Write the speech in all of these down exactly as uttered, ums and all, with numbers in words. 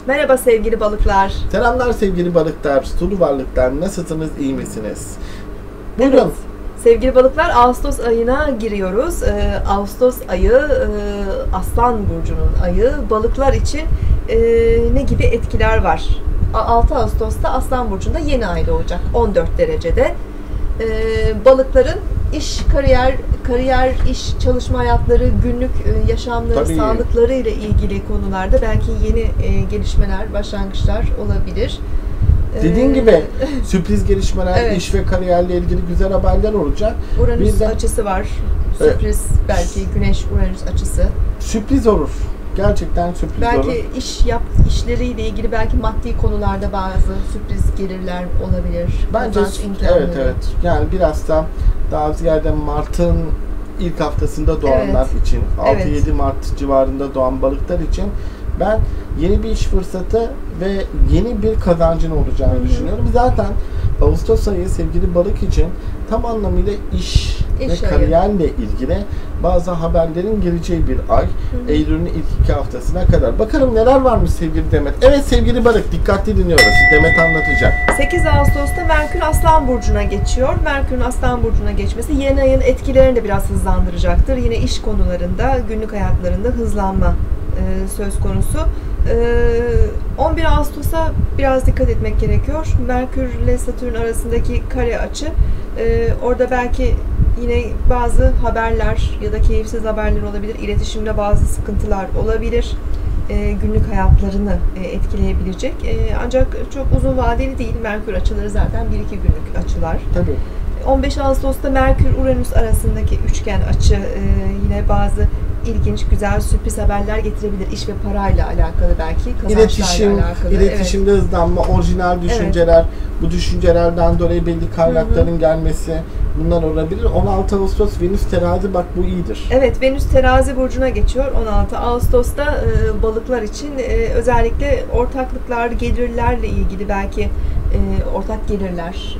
Merhaba sevgili balıklar. Selamlar sevgili balıklar, sulu varlıklar. Nasılsınız, iyi misiniz? Buyurun. Evet, sevgili balıklar, Ağustos ayına giriyoruz. Ee, Ağustos ayı, e, Aslan Burcu'nun ayı. Balıklar için e, ne gibi etkiler var? altı Ağustos'ta Aslan Burcu'nda yeni ay doğacak, on dört derecede. Ee, balıkların iş, kariyer, kariyer, iş, çalışma hayatları, günlük e, yaşamları, Tabii. sağlıkları ile ilgili konularda belki yeni e, gelişmeler, başlangıçlar olabilir. Dediğin gibi sürpriz gelişmeler, Evet. iş ve kariyerle ilgili güzel haberler olacak. Uranüs Bir de- açısı var. Sürpriz, belki Güneş Uranüs açısı. Sürpriz olur. Gerçekten sürpriz Belki olur. iş yap işleriyle ilgili belki maddi konularda bazı sürpriz gelirler olabilir. Bence Kazanç imkanları. evet evet. Yani biraz da daha ziyade Mart'ın ilk haftasında doğanlar Evet. için, altı Evet. yedi Mart civarında doğan balıklar için ben yeni bir iş fırsatı ve yeni bir kazancın olacağını Hı hı. düşünüyorum. Zaten Ağustos ayı sevgili balık için tam anlamıyla iş, İş ve ayı. kariyerle ilgili bazı haberlerin geleceği bir ay. Hı hı. Eylül'ün ilk iki haftasına kadar. Bakalım neler varmış sevgili Demet. Evet sevgili balık, dikkatli dinliyoruz. Demet anlatacak. sekiz Ağustos'ta Merkür Aslan Burcu'na geçiyor. Merkür'ün Aslan Burcu'na geçmesi yeni ayın etkilerini de biraz hızlandıracaktır. Yine iş konularında, günlük hayatlarında hızlanma e, söz konusu. E, on bir Ağustos'a biraz dikkat etmek gerekiyor. Merkür ile Satürn arasındaki kare açı. E, orada belki yine bazı haberler ya da keyifsiz haberler olabilir. İletişimde bazı sıkıntılar olabilir. E, günlük hayatlarını e, etkileyebilecek. E, ancak çok uzun vadeli değil. Merkür açıları zaten bir iki günlük açılar. Tabii. on beş Ağustos'ta Merkür-Uranüs arasındaki üçgen açı e, yine bazı ilginç, güzel sürpriz haberler getirebilir. İş ve parayla alakalı belki, kazançlarla İletişim, alakalı. iletişimde hızlanma, orijinal düşünceler, bu düşüncelerden dolayı belli kaynakların Hı hı. gelmesi, bunlar olabilir. on altı Ağustos Venüs terazi, bak bu iyidir. Evet, evet, Venüs Terazi burcuna geçiyor. on altı Ağustos'ta e, balıklar için e, özellikle ortaklıklar, gelirlerle ilgili belki e, ortak gelirler,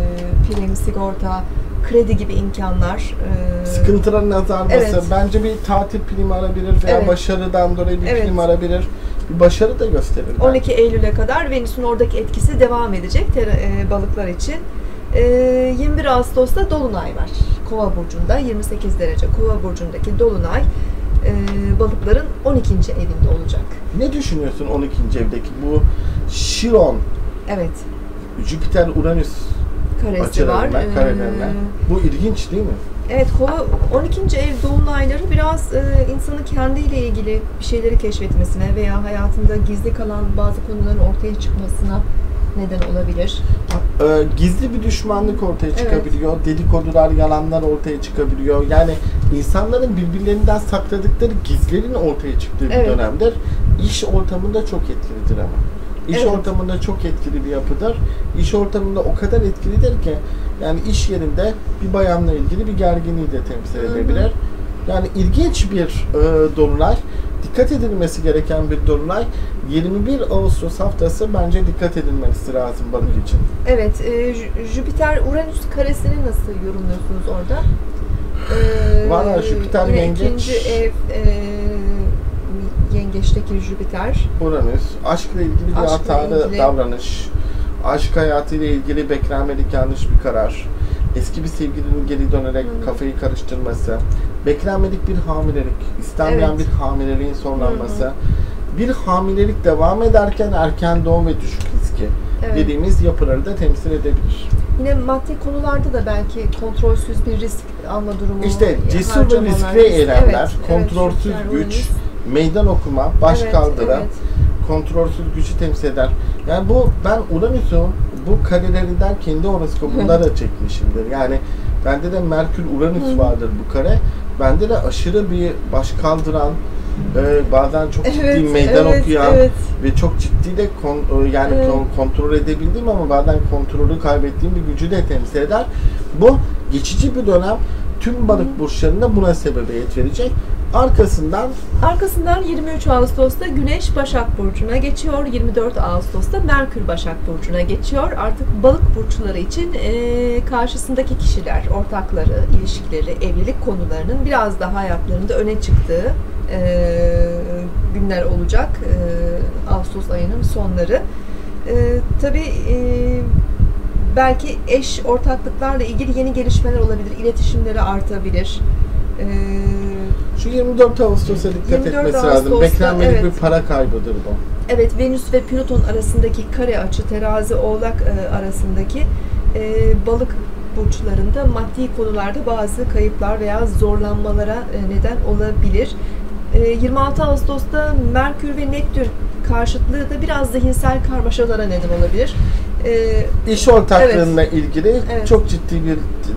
e, prim, sigorta, kredi gibi imkanlar. E, Sıkıntıların azalması, Evet. bence bir tatil primi alabilir veya Evet. başarıdan dolayı bir Evet. prim alabilir. Bir başarı da gösterir. belki. on iki Eylül'e kadar Venüs'ün oradaki etkisi devam edecek ter- e, balıklar için. E, yirmi bir Ağustos'ta Dolunay var. Kova burcunda, yirmi sekiz derece Kova burcundaki Dolunay e, balıkların on ikinci evinde olacak. Ne düşünüyorsun on ikinci evdeki bu Şiron, Evet, Jüpiter-Uranüs karesi var. açılarından, E, karelerinden? Bu ilginç değil mi? Evet, Kova on ikinci ev dolunayları biraz e, insanın kendiyle ilgili bir şeyleri keşfetmesine veya hayatında gizli kalan bazı konuların ortaya çıkmasına neden olabilir. Ee, gizli bir düşmanlık ortaya çıkabiliyor, dedikodular, yalanlar ortaya çıkabiliyor. Yani insanların birbirlerinden sakladıkları gizlerin ortaya çıktığı bir Evet. dönemdir. İş ortamında çok etkilidir ama. İş Evet. ortamında çok etkili bir yapıdır. İş ortamında o kadar etkilidir ki yani iş yerinde bir bayanla ilgili bir gerginliği de temsil Hı hı. edebilir. Yani ilginç bir e, dolunay. Dikkat edilmesi gereken bir dolunay. yirmi bir Ağustos haftası bence dikkat edilmesi lazım balık için. Evet, e, Jü- Jüpiter-Uranüs karesini nasıl yorumluyorsunuz orada? E, Valla Jüpiter yine yengeç. ikinci ev e, yengeçteki Jüpiter. Uranüs, aşkla ilgili bir Aşkla hatalı ilgili. davranış, aşk hayatıyla ilgili beklenmedik yanlış bir karar, eski bir sevgilinin geri dönerek Hı. kafayı karıştırması, beklenmedik bir hamilelik, istenmeyen Evet. bir hamileliğin sonlanması, Hı bir hamilelik devam ederken erken doğum ve düşük riski Evet. dediğimiz yapıları da temsil edebilir. Yine maddi konularda da belki kontrolsüz bir risk alma durumu. İşte cesur ve harcamalar, riskli risk- eylemler, evet, kontrolsüz evet, Jüpiter, güç, Uranüs. meydan okuma, baş Evet, kaldırı, evet. kontrolsüz gücü temsil eder. Yani bu, ben Uranüs'ün bu karelerinden kendi horoskopumda da çekmişimdir. Yani bende de Merkür Uranüs Hı. vardır bu kare. Bende de aşırı bir baş kaldıran, e, bazen çok ciddi Evet, meydan evet, okuyan evet. ve çok ciddi de kon- e, yani Evet. kon- kontrol edebildiğim ama bazen kontrolü kaybettiğim bir gücü de temsil eder. Bu geçici bir dönem tüm balık burçlarında buna sebebiyet verecek. Arkasından Arkasından yirmi üç Ağustos'ta Güneş Başak Burcu'na geçiyor. yirmi dört Ağustos'ta Merkür Başak Burcu'na geçiyor. Artık balık burçları için e, karşısındaki kişiler, ortakları, ilişkileri, evlilik konularının biraz daha hayatlarında öne çıktığı e, günler olacak. E, Ağustos ayının sonları. E, tabii e, belki eş ortaklıklarla ilgili yeni gelişmeler olabilir. İletişimleri artabilir. E, şu yirmi dört Ağustos'a dikkat yirmi dört etmesi lazım. Ağustos'ta, Beklenmedik evet. bir para kaybıdır bu. Evet, Venüs ve Plüton arasındaki kare açı, terazi oğlak e, arasındaki e, balık burçlarında maddi konularda bazı kayıplar veya zorlanmalara e, neden olabilir. E, yirmi altı Ağustos'ta Merkür ve Neptün karşıtlığı da biraz zihinsel karmaşalara neden olabilir. E, İş ortaklığıyla evet. ilgili evet. çok ciddi bir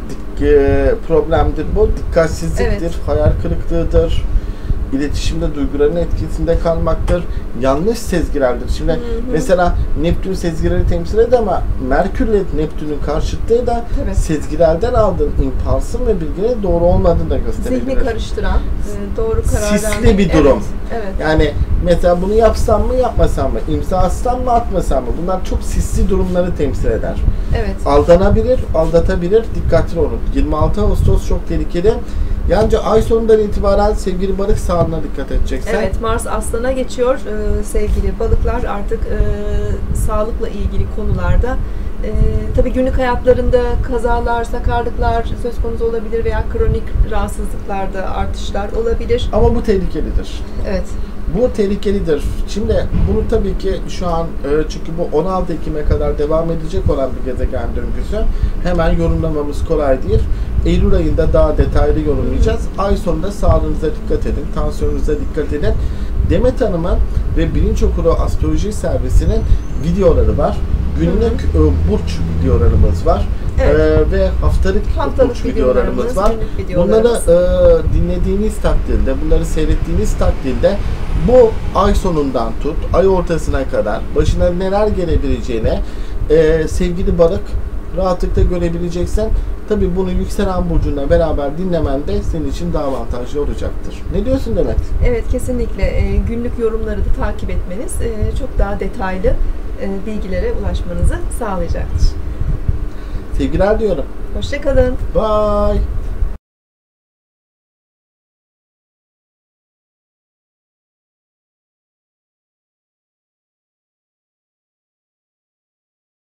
problemdir bu. Dikkatsizliktir, evet. hayal kırıklığıdır. İletişimde duyguların etkisinde kalmaktır. Yanlış sezgilerdir. Şimdi hı hı. mesela Neptün sezgileri temsil eder ama Merkür ile Neptün'ün karşıtlığı da Tabii. sezgilerden aldığın impulsın ve bilginin doğru olmadığını da gösterebilir. Zihni karıştıran, doğru kararlar. Sisli bir durum. Evet, evet. Yani mesela bunu yapsam mı yapmasam mı, imza atsam mı atmasam mı? Bunlar çok sisli durumları temsil eder. Evet. Aldanabilir, aldatabilir. Dikkatli olun. yirmi altı Ağustos çok tehlikeli. Yalnızca ay sonundan itibaren sevgili balık sağlığına dikkat edeceksin. Evet, Mars Aslan'a geçiyor. Ee, sevgili balıklar artık e, sağlıkla ilgili konularda e, tabii günlük hayatlarında kazalar, sakarlıklar söz konusu olabilir veya kronik rahatsızlıklarda artışlar olabilir. Ama bu tehlikelidir. Evet. Bu tehlikelidir. Şimdi bunu tabii ki şu an çünkü bu on altı Ekim'e kadar devam edecek olan bir gezegen döngüsü hemen yorumlamamız kolay değil. Eylül ayında daha detaylı yorumlayacağız. Ay sonunda sağlığınıza dikkat edin, tansiyonunuza dikkat edin. Demet Hanım'ın ve Bilinç Okulu Astroloji Servisi'nin videoları var. Günlük hı hı. burç videolarımız var. Evet. Ee, ve haftalık, haftalık burç videolarımız, videolarımız var. Videolarımız. Bunları e, dinlediğiniz takdirde, bunları seyrettiğiniz takdirde bu ay sonundan tut, ay ortasına kadar başına neler gelebileceğine e, sevgili balık rahatlıkla görebileceksin. Tabii bunu yükselen burcunla beraber dinlemen de senin için daha avantajlı olacaktır. Ne diyorsun Demet? Evet, kesinlikle. E, günlük yorumları da takip etmeniz e, çok daha detaylı e, bilgilere ulaşmanızı sağlayacaktır. Sevgiler diyorum. Hoşça kalın. Bye.